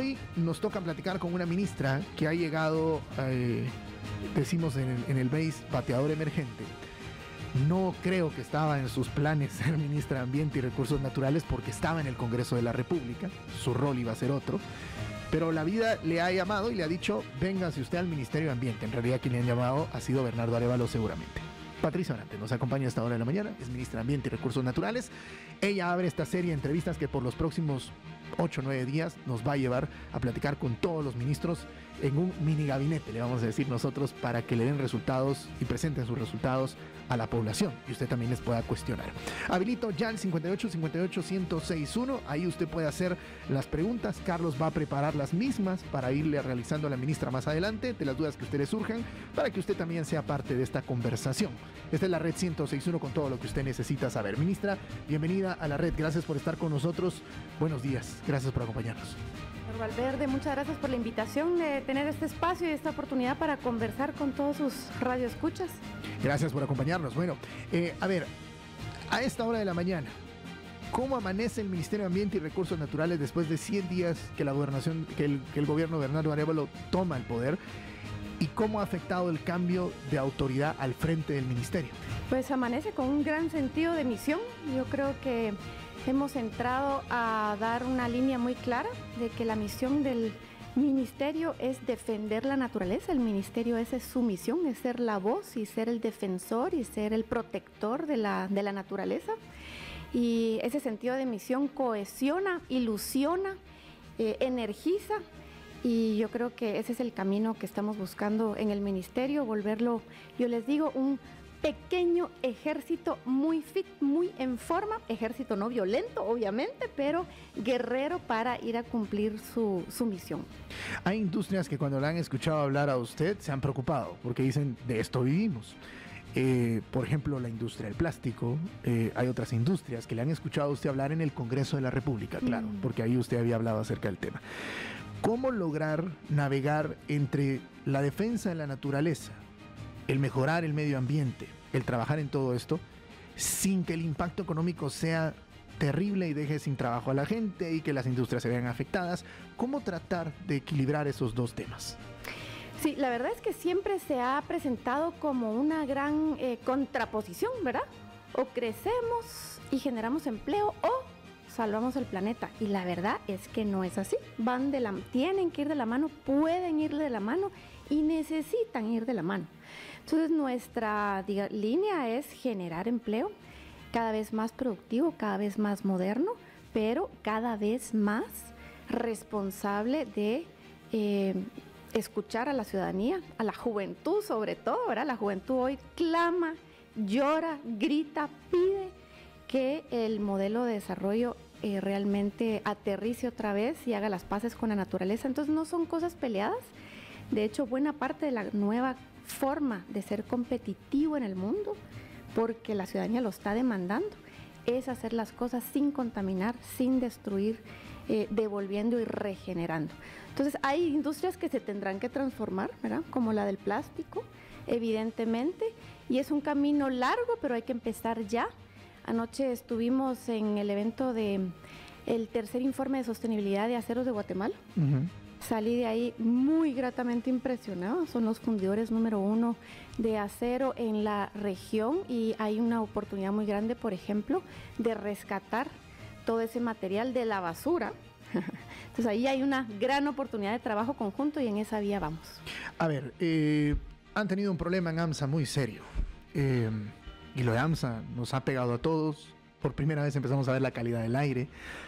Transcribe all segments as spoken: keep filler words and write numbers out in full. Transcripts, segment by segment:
hoy nos toca platicar con una ministra que ha llegado, eh, decimos en el, en el B A S E, bateador emergente. No creo que estaba en sus planes ser ministra de Ambiente y Recursos Naturales porque estaba en el Congreso de la República, su rol iba a ser otro, pero la vida le ha llamado y le ha dicho, véngase usted al Ministerio de Ambiente. En realidad quien le han llamado ha sido Bernardo Arévalo seguramente. Patricia Orante nos acompaña a esta hora de la mañana, es ministra de Ambiente y Recursos Naturales. Ella abre esta serie de entrevistas que por los próximos ocho o nueve días nos va a llevar a platicar con todos los ministros en un mini gabinete, le vamos a decir nosotros, para que le den resultados y presenten sus resultados a la población y usted también les pueda cuestionar. Habilito ya el cincuenta y ocho cincuenta y ocho ciento seis uno, ahí usted puede hacer las preguntas. Carlos va a preparar las mismas para irle realizando a la ministra más adelante de las dudas que a usted le surjan, para que usted también sea parte de esta conversación. Esta es la red ciento seis punto uno con todo lo que usted necesita saber. Ministra, bienvenida a la red, gracias por estar con nosotros. Buenos días, gracias por acompañarnos. Señor Valverde, muchas gracias por la invitación de tener este espacio y esta oportunidad para conversar con todos sus radioescuchas. Gracias por acompañarnos. Bueno, eh, a ver, a esta hora de la mañana, ¿cómo amanece el Ministerio de Ambiente y Recursos Naturales después de cien días que la gobernación, que el, que el gobierno de Bernardo Arévalo toma el poder? ¿Y cómo ha afectado el cambio de autoridad al frente del ministerio? Pues amanece con un gran sentido de misión. Yo creo que hemos entrado a dar una línea muy clara de que la misión del ministerio es defender la naturaleza. El ministerio, esa es su misión, es ser la voz y ser el defensor y ser el protector de la, de la naturaleza. Y ese sentido de misión cohesiona, ilusiona, eh, energiza. Y yo creo que ese es el camino que estamos buscando en el ministerio, volverlo, yo les digo, un pequeño ejército muy fit, muy en forma, ejército no violento, obviamente, pero guerrero para ir a cumplir su, su misión. Hay industrias que cuando la han escuchado hablar a usted se han preocupado, porque dicen, de esto vivimos. Eh, por ejemplo, la industria del plástico, eh, hay otras industrias que le han escuchado a usted hablar en el Congreso de la República, claro, mm. porque ahí usted había hablado acerca del tema. ¿Cómo lograr navegar entre la defensa de la naturaleza, el mejorar el medio ambiente, el trabajar en todo esto, sin que el impacto económico sea terrible y deje sin trabajo a la gente y que las industrias se vean afectadas? ¿Cómo tratar de equilibrar esos dos temas? Sí, la verdad es que siempre se ha presentado como una gran eh, contraposición, ¿verdad? O crecemos y generamos empleo o salvamos el planeta, y la verdad es que no es así. Van de la, tienen que ir de la mano, pueden ir de la mano y necesitan ir de la mano. Entonces nuestra diga, línea es generar empleo cada vez más productivo, cada vez más moderno, pero cada vez más responsable de eh, escuchar a la ciudadanía, a la juventud sobre todo, ¿verdad? La juventud hoy clama, llora, grita, pide que el modelo de desarrollo eh, realmente aterrice otra vez y haga las paces con la naturaleza. Entonces no son cosas peleadas. De hecho, buena parte de la nueva forma de ser competitivo en el mundo, porque la ciudadanía lo está demandando, es hacer las cosas sin contaminar, sin destruir, eh, devolviendo y regenerando. Entonces hay industrias que se tendrán que transformar, ¿verdad? Como la del plástico, evidentemente, y es un camino largo, pero hay que empezar ya. Anoche estuvimos en el evento del tercer informe de sostenibilidad de aceros de Guatemala. Uh-huh. Salí de ahí muy gratamente impresionado. Son los fundidores número uno de acero en la región y hay una oportunidad muy grande, por ejemplo, de rescatar todo ese material de la basura. Entonces ahí hay una gran oportunidad de trabajo conjunto y en esa vía vamos. A ver, eh, han tenido un problema en AMSA muy serio. Eh, y lo de AMSA nos ha pegado a todos. Por primera vez empezamos a ver la calidad del aire.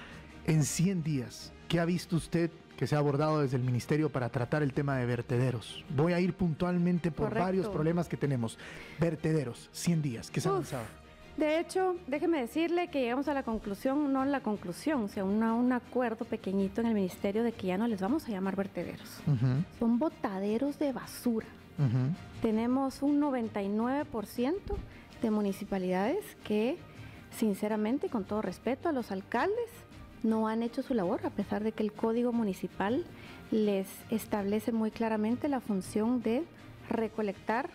En cien días, ¿qué ha visto usted que se ha abordado desde el ministerio para tratar el tema de vertederos? Voy a ir puntualmente por Correcto. varios problemas que tenemos. Vertederos, cien días, ¿qué se ha avanzado? De hecho, déjeme decirle que llegamos a la conclusión, no a la conclusión, o sea, una, un acuerdo pequeñito en el ministerio de que ya no les vamos a llamar vertederos. Uh-huh. Son botaderos de basura. Uh-huh. Tenemos un noventa y nueve por ciento de municipalidades que, sinceramente, con todo respeto a los alcaldes, no han hecho su labor, a pesar de que el Código Municipal les establece muy claramente la función de recolectar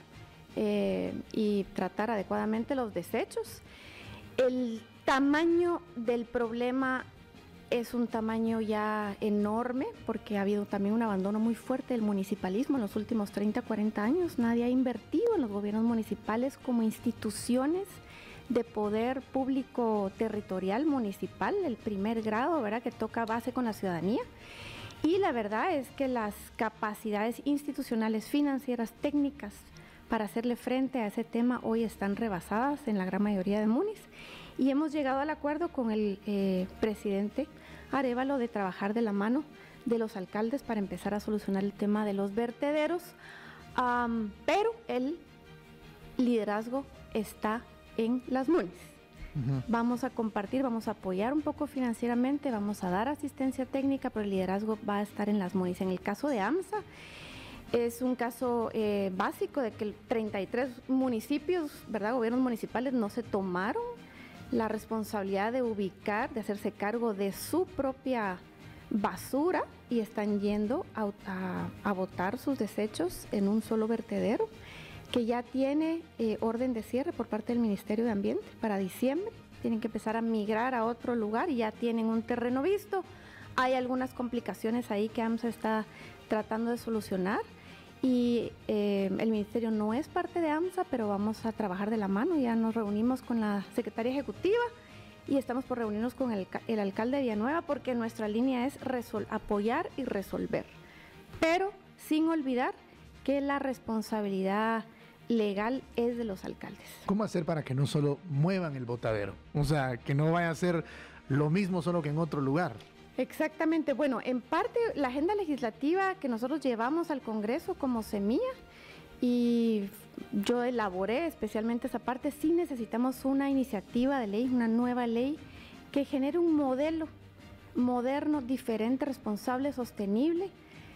eh, y tratar adecuadamente los desechos. El tamaño del problema es un tamaño ya enorme porque ha habido también un abandono muy fuerte del municipalismo en los últimos treinta, cuarenta años. Nadie ha invertido en los gobiernos municipales como instituciones de poder público territorial municipal, el primer grado, ¿verdad?, que toca base con la ciudadanía. Y la verdad es que las capacidades institucionales, financieras, técnicas para hacerle frente a ese tema hoy están rebasadas en la gran mayoría de munis. Y hemos llegado al acuerdo con el eh, presidente Arévalo de trabajar de la mano de los alcaldes para empezar a solucionar el tema de los vertederos, um, pero el liderazgo está en las munis. Uh-huh. Vamos a compartir, vamos a apoyar un poco financieramente, vamos a dar asistencia técnica, pero el liderazgo va a estar en las munis. En el caso de AMSA, es un caso eh, básico de que treinta y tres municipios, ¿verdad?, gobiernos municipales no se tomaron la responsabilidad de ubicar, de hacerse cargo de su propia basura y están yendo a, a, a botar sus desechos en un solo vertedero que ya tiene eh, orden de cierre por parte del Ministerio de Ambiente para diciembre. Tienen que empezar a migrar a otro lugar y ya tienen un terreno visto. Hay algunas complicaciones ahí que AMSA está tratando de solucionar. Y eh, el ministerio no es parte de AMSA, pero vamos a trabajar de la mano. Ya nos reunimos con la secretaria ejecutiva y estamos por reunirnos con el, el alcalde de Villanueva porque nuestra línea es resol- apoyar y resolver, pero sin olvidar que la responsabilidad legal es de los alcaldes. ¿Cómo hacer para que no solo muevan el botadero? O sea, que no vaya a ser lo mismo solo que en otro lugar. Exactamente. Bueno, en parte la agenda legislativa que nosotros llevamos al Congreso como semilla y yo elaboré especialmente esa parte, sí necesitamos una iniciativa de ley, una nueva ley que genere un modelo moderno, diferente, responsable, sostenible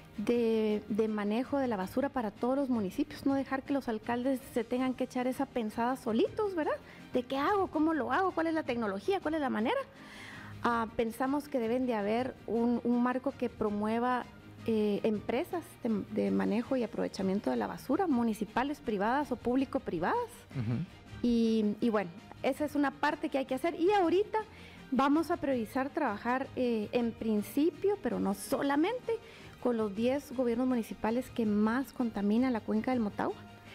de, de manejo de la basura para todos los municipios, no dejar que los alcaldes se tengan que echar esa pensada solitos, ¿verdad? ¿De qué hago? ¿Cómo lo hago? ¿Cuál es la tecnología? ¿Cuál es la manera? Uh, pensamos que deben de haber un, un marco que promueva eh, empresas de, de manejo y aprovechamiento de la basura, municipales, privadas o público-privadas. Uh-huh. y, y bueno, esa es una parte que hay que hacer. Y ahorita vamos a priorizar trabajar eh, en principio, pero no solamente, con los diez gobiernos municipales que más contaminan la cuenca del Motagua.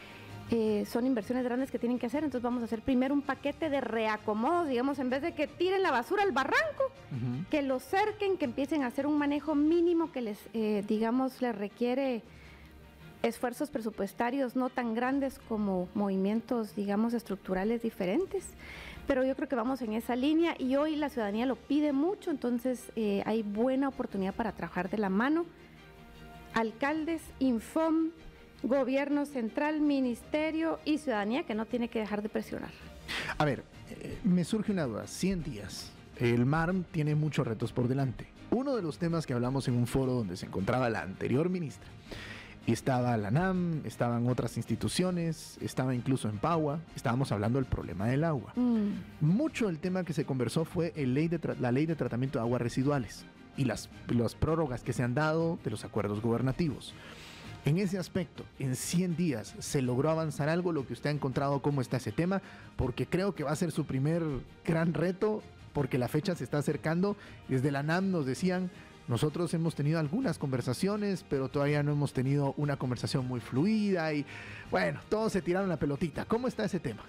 Eh, son inversiones grandes que tienen que hacer, entonces vamos a hacer primero un paquete de reacomodos, digamos, en vez de que tiren la basura al barranco, uh-huh, que lo cerquen, que empiecen a hacer un manejo mínimo que les, eh, digamos, les requiere esfuerzos presupuestarios no tan grandes como movimientos, digamos, estructurales diferentes, pero yo creo que vamos en esa línea y hoy la ciudadanía lo pide mucho, entonces eh, hay buena oportunidad para trabajar de la mano. Alcaldes, Infom, Gobierno central, ministerio y ciudadanía, que no tiene que dejar de presionar. A ver, eh, me surge una duda. cien días. El M A R M tiene muchos retos por delante. Uno de los temas que hablamos en un foro donde se encontraba la anterior ministra, estaba la NAM, estaban otras instituciones, estaba incluso en Pagua, estábamos hablando del problema del agua. Mm. Mucho del tema que se conversó fue el ley de tra- la ley de tratamiento de aguas residuales y las, las prórrogas que se han dado de los acuerdos gubernativos. En ese aspecto, en cien días, ¿se logró avanzar algo? Lo que usted ha encontrado, ¿cómo está ese tema? Porque creo que va a ser su primer gran reto, porque la fecha se está acercando. Desde la NAM nos decían, nosotros hemos tenido algunas conversaciones, pero todavía no hemos tenido una conversación muy fluida y, bueno, todos se tiraron la pelotita. ¿Cómo está ese tema?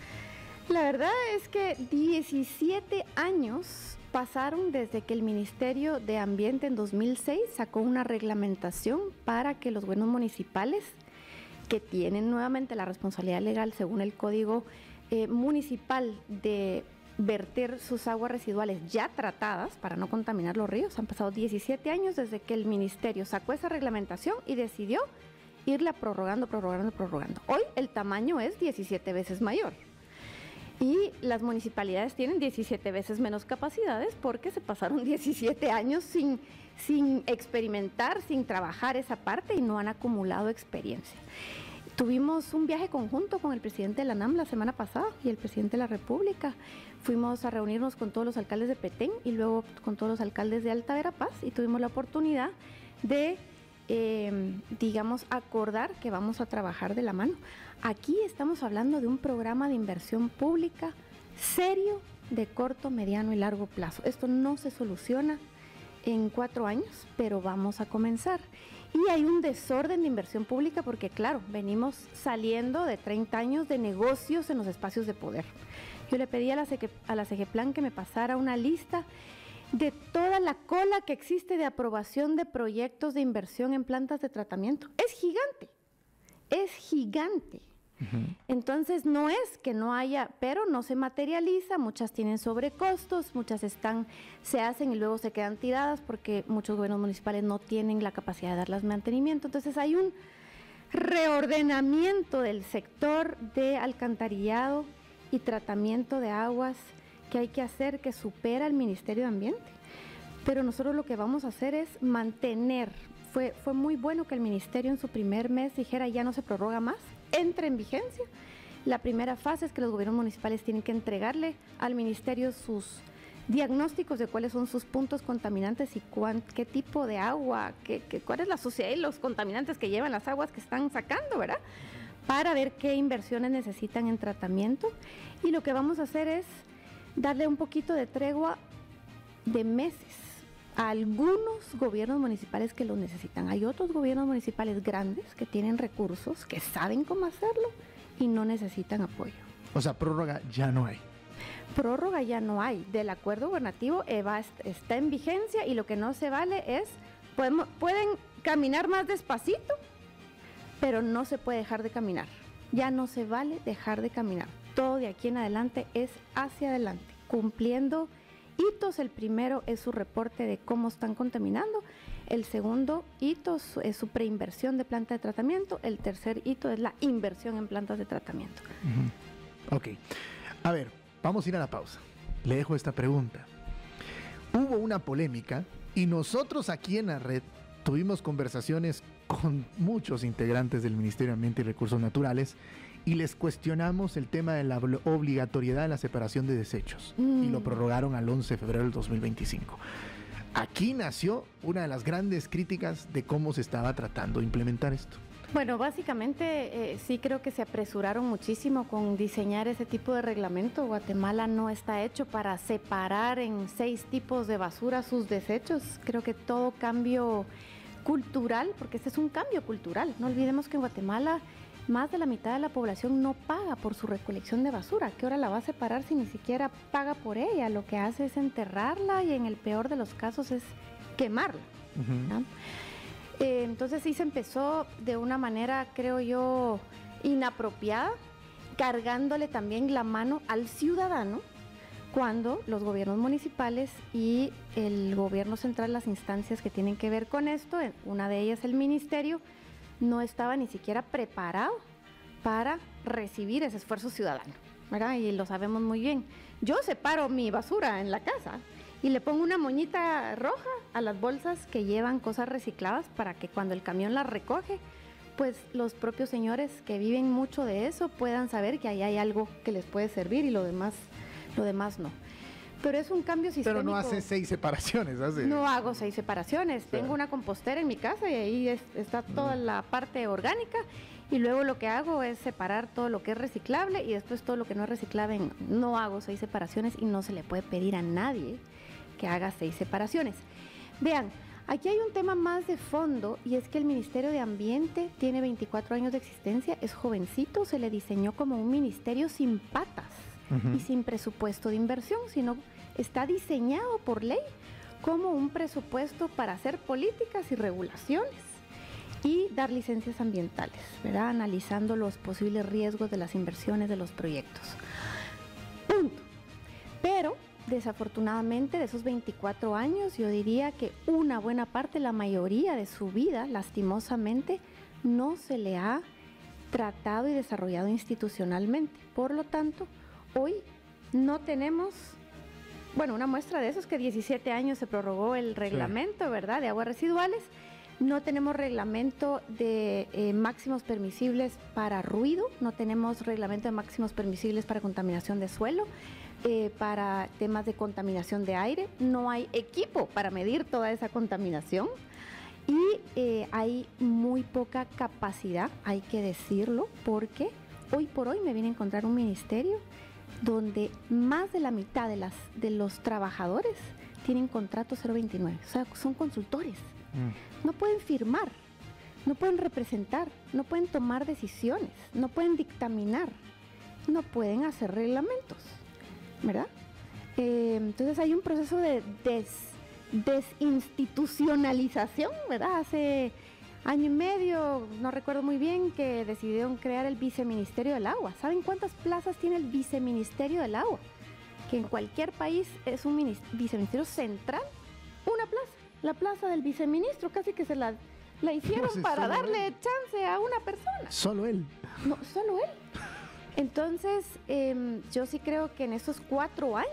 La verdad es que diecisiete años pasaron desde que el Ministerio de Ambiente en dos mil seis sacó una reglamentación para que los gobiernos municipales, que tienen nuevamente la responsabilidad legal según el Código eh, Municipal de verter sus aguas residuales ya tratadas para no contaminar los ríos. Han pasado diecisiete años desde que el Ministerio sacó esa reglamentación y decidió irla prorrogando, prorrogando, prorrogando. Hoy el tamaño es diecisiete veces mayor. Y las municipalidades tienen diecisiete veces menos capacidades porque se pasaron diecisiete años sin, sin experimentar, sin trabajar esa parte y no han acumulado experiencia. Tuvimos un viaje conjunto con el presidente de la NAM la semana pasada y el presidente de la República. Fuimos a reunirnos con todos los alcaldes de Petén y luego con todos los alcaldes de Alta Verapaz y tuvimos la oportunidad de, eh, digamos, acordar que vamos a trabajar de la mano. Aquí estamos hablando de un programa de inversión pública serio, de corto, mediano y largo plazo. Esto no se soluciona en cuatro años, pero vamos a comenzar. Y hay un desorden de inversión pública porque, claro, venimos saliendo de treinta años de negocios en los espacios de poder. Yo le pedí a la, a la Segeplan que me pasara una lista de toda la cola que existe de aprobación de proyectos de inversión en plantas de tratamiento. Es gigante, es gigante. Uh-huh. Entonces no es que no haya, pero no se materializa, muchas tienen sobrecostos, muchas están, se hacen y luego se quedan tiradas porque muchos gobiernos municipales no tienen la capacidad de darles mantenimiento. Entonces hay un reordenamiento del sector de alcantarillado y tratamiento de aguas que hay que hacer, que supera el Ministerio de Ambiente. Pero nosotros lo que vamos a hacer es mantener, fue, fue muy bueno que el Ministerio en su primer mes dijera ya no se prorroga más, entre en vigencia. La primera fase es que los gobiernos municipales tienen que entregarle al Ministerio sus diagnósticos de cuáles son sus puntos contaminantes y cuán, qué tipo de agua, qué, qué, cuál es la suciedad y los contaminantes que llevan las aguas que están sacando, ¿verdad? Para ver qué inversiones necesitan en tratamiento. Y lo que vamos a hacer es darle un poquito de tregua de meses a algunos gobiernos municipales que lo necesitan. Hay otros gobiernos municipales grandes que tienen recursos, que saben cómo hacerlo y no necesitan apoyo. O sea, prórroga ya no hay. Prórroga ya no hay. Del acuerdo gubernativo EVA está en vigencia y lo que no se vale es, podemos, pueden caminar más despacito, pero no se puede dejar de caminar. Ya no se vale dejar de caminar. Todo de aquí en adelante es hacia adelante, cumpliendo hitos. El primero es su reporte de cómo están contaminando. El segundo hito es su preinversión de planta de tratamiento. El tercer hito es la inversión en plantas de tratamiento. Uh-huh. Ok. A ver, vamos a ir a la pausa. Le dejo esta pregunta. Hubo una polémica y nosotros aquí en la red tuvimos conversaciones con muchos integrantes del Ministerio de Ambiente y Recursos Naturales y les cuestionamos el tema de la obligatoriedad de la separación de desechos mm. y lo prorrogaron al once de febrero del dos mil veinticinco. Aquí nació una de las grandes críticas de cómo se estaba tratando de implementar esto. Bueno, básicamente eh, sí creo que se apresuraron muchísimo con diseñar ese tipo de reglamento. Guatemala no está hecho para separar en seis tipos de basura sus desechos. Creo que todo cambio cultural, porque este es un cambio cultural. No olvidemos que en Guatemala más de la mitad de la población no paga por su recolección de basura. ¿Qué hora la va a separar si ni siquiera paga por ella? Lo que hace es enterrarla y en el peor de los casos es quemarla. Uh-huh. eh, entonces sí se empezó de una manera, creo yo, inapropiada, cargándole también la mano al ciudadano cuando los gobiernos municipales y el gobierno central, las instancias que tienen que ver con esto, una de ellas el ministerio, no estaba ni siquiera preparado para recibir ese esfuerzo ciudadano, ¿verdad? Y lo sabemos muy bien. Yo separo mi basura en la casa y le pongo una moñita roja a las bolsas que llevan cosas recicladas para que cuando el camión las recoge, pues los propios señores que viven mucho de eso puedan saber que ahí hay algo que les puede servir y lo demás, lo demás no. Pero es un cambio sistémico. Pero no hace seis separaciones, hace... No hago seis separaciones. Claro. Tengo una compostera en mi casa y ahí es, está toda mm. la parte orgánica y luego lo que hago es separar todo lo que es reciclable y después todo lo que no es reciclable. No hago seis separaciones y no se le puede pedir a nadie que haga seis separaciones. Vean, aquí hay un tema más de fondo y es que el Ministerio de Ambiente tiene veinticuatro años de existencia, es jovencito, se le diseñó como un ministerio sin patas. Uh-huh. Y sin presupuesto de inversión, sino está diseñado por ley como un presupuesto para hacer políticas y regulaciones y dar licencias ambientales, ¿verdad? Analizando los posibles riesgos de las inversiones de los proyectos. Punto. Pero, desafortunadamente, de esos veinticuatro años, yo diría que una buena parte, la mayoría de su vida, lastimosamente, no se le ha tratado y desarrollado institucionalmente. Por lo tanto, hoy no tenemos, bueno, una muestra de eso es que diecisiete años se prorrogó el reglamento, sí. ¿verdad?, de aguas residuales. No tenemos reglamento de eh, máximos permisibles para ruido, no tenemos reglamento de máximos permisibles para contaminación de suelo, eh, para temas de contaminación de aire. No hay equipo para medir toda esa contaminación y eh, hay muy poca capacidad, hay que decirlo, porque hoy por hoy me vine a encontrar un ministerio donde más de la mitad de, las, de los trabajadores tienen contrato cero veintinueve, o sea, son consultores. Mm. No pueden firmar, no pueden representar, no pueden tomar decisiones, no pueden dictaminar, no pueden hacer reglamentos, ¿verdad? Eh, entonces hay un proceso de des, desinstitucionalización, ¿verdad? Hace año y medio, no recuerdo muy bien, que decidieron crear el Viceministerio del Agua. ¿Saben cuántas plazas tiene el Viceministerio del Agua? Que en cualquier país es un viceministerio central, una plaza, la plaza del viceministro, casi que se la, la hicieron no sé, para darle él. chance a una persona. Solo él. No, solo él. Entonces, eh, yo sí creo que en estos cuatro años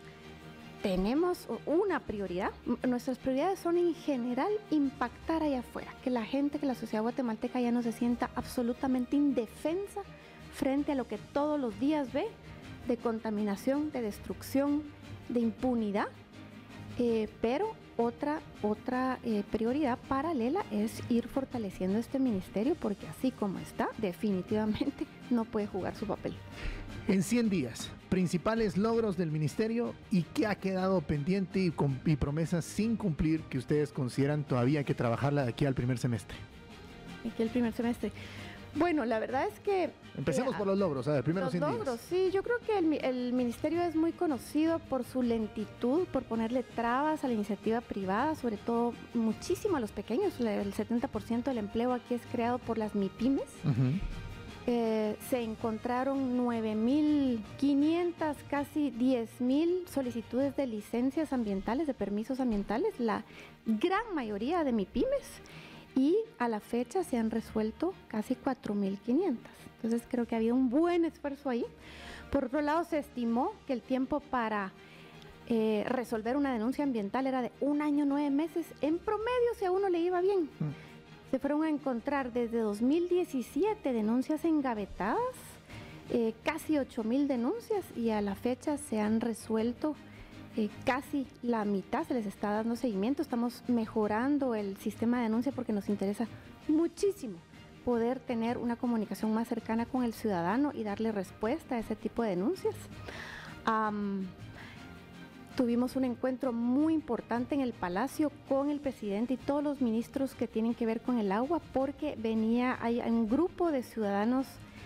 tenemos una prioridad. Nuestras prioridades son en general impactar allá afuera, que la gente, que la sociedad guatemalteca ya no se sienta absolutamente indefensa frente a lo que todos los días ve de contaminación, de destrucción, de impunidad. Eh, pero otra, otra eh, prioridad paralela es ir fortaleciendo este ministerio, porque así como está, definitivamente no puede jugar su papel. En cien días, principales logros del ministerio y qué ha quedado pendiente y, con, y promesas sin cumplir que ustedes consideran todavía hay que trabajarla de aquí al primer semestre. De aquí al primer semestre. Bueno, la verdad es que... Empecemos eh, por los logros, a ver, primero los cien logros, días. Sí, yo creo que el, el ministerio es muy conocido por su lentitud, por ponerle trabas a la iniciativa privada, sobre todo muchísimo a los pequeños. El setenta por ciento del empleo aquí es creado por las MIPYMES. Uh-huh. Eh, se encontraron nueve mil quinientas, casi diez mil solicitudes de licencias ambientales, de permisos ambientales, la gran mayoría de MIPYMES, y a la fecha se han resuelto casi cuatro mil quinientas. Entonces creo que ha habido un buen esfuerzo ahí. Por otro lado, se estimó que el tiempo para eh, resolver una denuncia ambiental era de un año, nueve meses, en promedio, si a uno le iba bien. Mm. Se fueron a encontrar desde dos mil diecisiete denuncias engavetadas, eh, casi ocho mil denuncias, y a la fecha se han resuelto eh, casi la mitad, se les está dando seguimiento. Estamos mejorando el sistema de denuncia porque nos interesa muchísimo poder tener una comunicación más cercana con el ciudadano y darle respuesta a ese tipo de denuncias. Um, Tuvimos un encuentro muy importante en el Palacio con el presidente y todos los ministros que tienen que ver con el agua, porque venía, hay un grupo de ciudadanos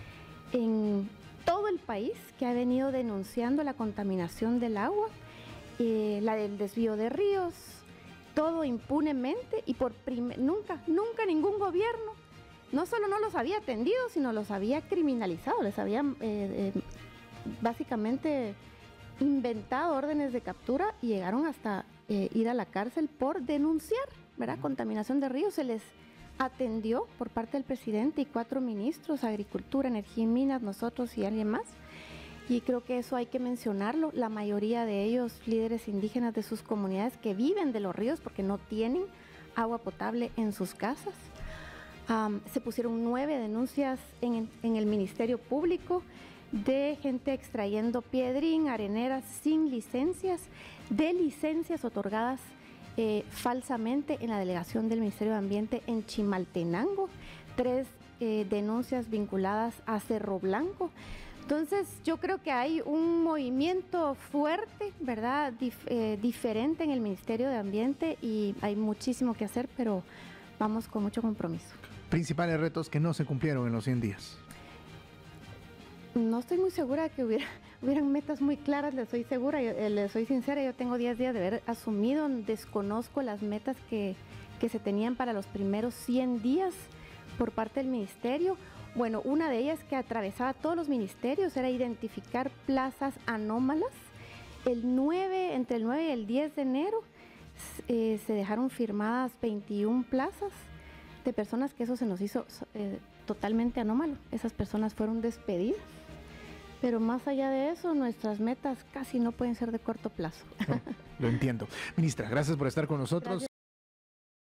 en todo el país que ha venido denunciando la contaminación del agua, eh, la del desvío de ríos, todo impunemente, y por prim- nunca, nunca ningún gobierno, no solo no los había atendido, sino los había criminalizado, les había eh, eh, básicamente inventado órdenes de captura y llegaron hasta eh, ir a la cárcel por denunciar, ¿verdad? Contaminación de ríos. Se les atendió por parte del presidente y cuatro ministros, Agricultura, Energía y Minas, nosotros y alguien más. Y creo que eso hay que mencionarlo. La mayoría de ellos, líderes indígenas de sus comunidades que viven de los ríos porque no tienen agua potable en sus casas. Um, se pusieron nueve denuncias en, en el Ministerio Público de gente extrayendo piedrín, areneras sin licencias, de licencias otorgadas eh, falsamente en la delegación del Ministerio de Ambiente en Chimaltenango, tres eh, denuncias vinculadas a Cerro Blanco. Entonces yo creo que hay un movimiento fuerte, ¿verdad? Dif eh, diferente en el Ministerio de Ambiente, y hay muchísimo que hacer, pero vamos con mucho compromiso. Principales retos que no se cumplieron en los cien días. No estoy muy segura de que hubiera, hubieran metas muy claras, les soy segura, yo, eh, les soy sincera, yo tengo diez días de haber asumido, desconozco las metas que, que se tenían para los primeros cien días por parte del ministerio. Bueno, una de ellas que atravesaba todos los ministerios era identificar plazas anómalas. El nueve, entre el nueve y el diez de enero eh, se dejaron firmadas veintiuna plazas de personas que eso se nos hizo eh, totalmente anómalo. Esas personas fueron despedidas. Pero más allá de eso, nuestras metas casi no pueden ser de corto plazo. No, lo entiendo. Ministra, gracias por estar con nosotros. Gracias.